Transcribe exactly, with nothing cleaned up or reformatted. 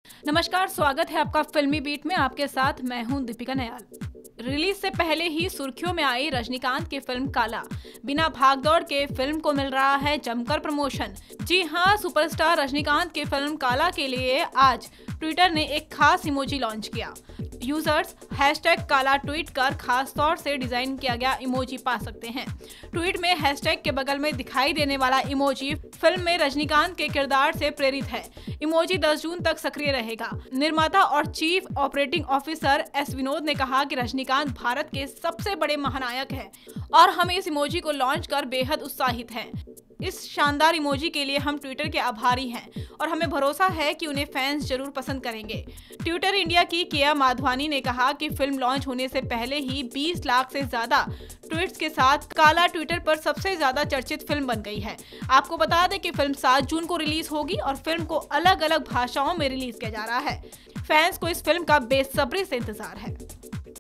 नमस्कार, स्वागत है आपका फिल्मी बीट में। आपके साथ मैं हूं दीपिका नयाल। रिलीज से पहले ही सुर्खियों में आई रजनीकांत की फिल्म काला। बिना भागदौड़ के फिल्म को मिल रहा है जमकर प्रमोशन। जी हां, सुपरस्टार रजनीकांत की फिल्म काला के लिए आज ट्विटर ने एक खास इमोजी लॉन्च किया। यूजर्स हैशटैग काला ट्वीट कर खास तौर से डिजाइन किया गया इमोजी पा सकते हैं। ट्वीट में हैशटैग के बगल में दिखाई देने वाला इमोजी फिल्म में रजनीकांत के किरदार से प्रेरित है। इमोजी दस जून तक सक्रिय रहेगा। निर्माता और chief operating officer S Vinod ने कहा कि रजनीकांत भारत के सबसे बड़े महानायक हैं और हम इस इमोजी को लॉन्च कर बेहद उत्साहित हैं। इस शानदार इमोजी के लिए हम ट्विटर के आभारी हैं और हमें भरोसा है कि उन्हें फैंस जरूर पसंद करेंगे। ट्विटर इंडिया की केया माधवानी ने कहा कि फिल्म लॉन्च होने से पहले ही बीस लाख से ज्यादा ट्वीट्स के साथ काला ट्विटर पर सबसे ज्यादा चर्चित फिल्म बन गई है। आपको बता दें कि फिल्म सात जून को रिलीज होगी और फिल्म को अलग अलग भाषाओं में रिलीज किया जा रहा है। फैंस को इस फिल्म का बेसब्री से इंतजार है।